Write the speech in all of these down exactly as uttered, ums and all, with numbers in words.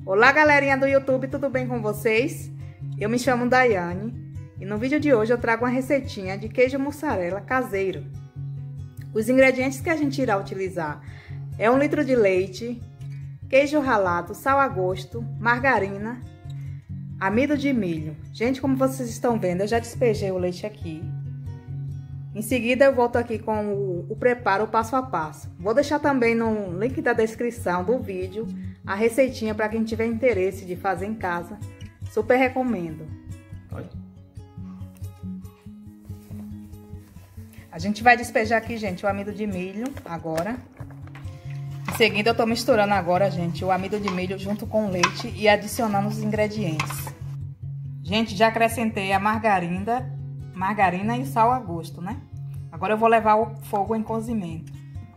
Olá, galerinha do YouTube, tudo bem com vocês? Eu me chamo Daiane e no vídeo de hoje eu trago uma receitinha de queijo mussarela caseiro. Os ingredientes que a gente irá utilizar é um litro de leite, queijo ralado, sal a gosto, margarina, amido de milho. Gente, como vocês estão vendo, eu já despejei o leite aqui. Em seguida eu volto aqui com o, o preparo passo a passo. Vou deixar também no link da descrição do vídeo a receitinha para quem tiver interesse de fazer em casa. Super recomendo. A gente vai despejar aqui, gente, o amido de milho agora. Em seguida eu tô misturando agora, gente, o amido de milho junto com o leite e adicionando os ingredientes. Gente, já acrescentei a margarina, margarina e sal a gosto, né? Agora eu vou levar o fogo em cozimento.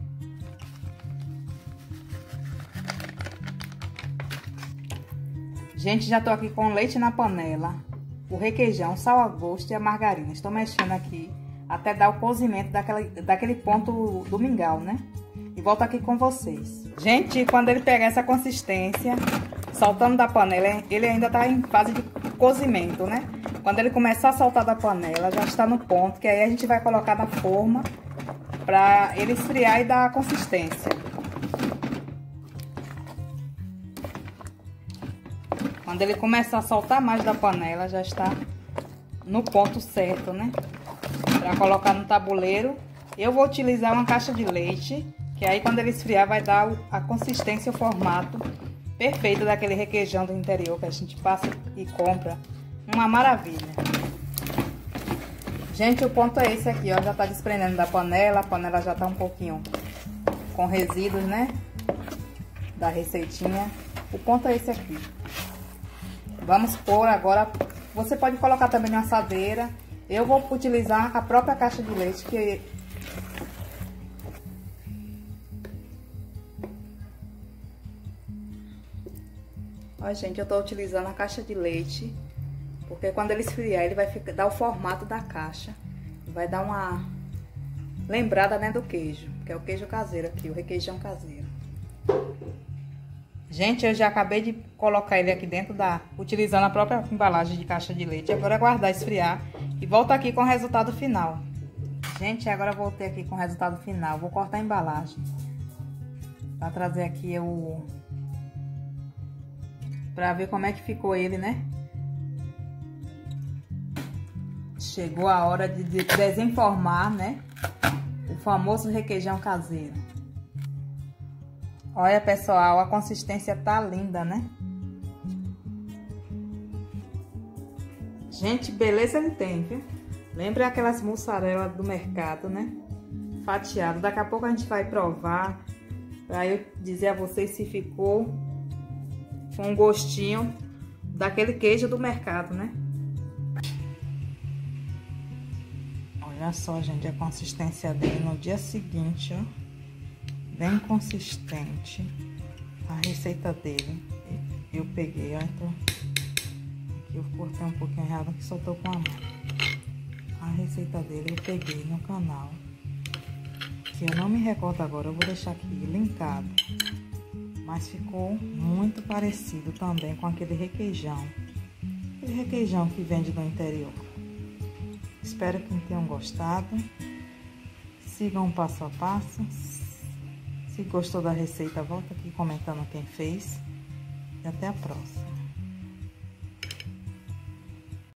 Gente, já tô aqui com o leite na panela, o requeijão, sal a gosto e a margarina. Estou mexendo aqui até dar o cozimento daquele, daquele ponto do mingau, né? E volto aqui com vocês. Gente, quando ele pegar essa consistência, soltando da panela, ele ainda tá em fase de cozimento, né? Quando ele começar a soltar da panela, já está no ponto, que aí a gente vai colocar na forma para ele esfriar e dar a consistência. Quando ele começar a soltar mais da panela, já está no ponto certo, né? Para colocar no tabuleiro. Eu vou utilizar uma caixa de leite, que aí quando ele esfriar vai dar a consistência e o formato perfeito daquele requeijão do interior que a gente passa e compra. Uma maravilha. Gente, o ponto é esse aqui, ó. Já tá desprendendo da panela. A panela já tá um pouquinho com resíduos, né? Da receitinha. O ponto é esse aqui. Vamos pôr agora. Você pode colocar também na assadeira. Eu vou utilizar a própria caixa de leite que... Ó, gente, eu tô utilizando a caixa de leite, porque quando ele esfriar, ele vai ficar, dar o formato da caixa. Vai dar uma lembrada, né, do queijo, que é o queijo caseiro aqui, o requeijão caseiro. Gente, eu já acabei de colocar ele aqui dentro da... utilizando a própria embalagem de caixa de leite. Agora é aguardar esfriar e volto aqui com o resultado final. Gente, agora eu voltei aqui com o resultado final. Vou cortar a embalagem para trazer aqui o... para ver como é que ficou ele, né? Chegou a hora de desenformar, né? O famoso requeijão caseiro. Olha, pessoal, a consistência tá linda, né? Gente, beleza ele tem, viu? Lembra aquelas mussarelas do mercado, né? Fatiado. Daqui a pouco a gente vai provar para eu dizer a vocês se ficou com um gostinho daquele queijo do mercado, né? Olha só, gente, a consistência dele no dia seguinte, ó. Bem consistente. A receita dele. Eu peguei, ó. Então, aqui eu cortei um pouquinho errado, que soltou com a mão. A receita dele eu peguei no canal, que eu não me recordo agora, eu vou deixar aqui linkado. Mas ficou muito parecido também com aquele requeijão. Aquele requeijão que vende no interior. Espero que tenham gostado. Sigam passo a passo. Se gostou da receita, volta aqui comentando quem fez. E até a próxima.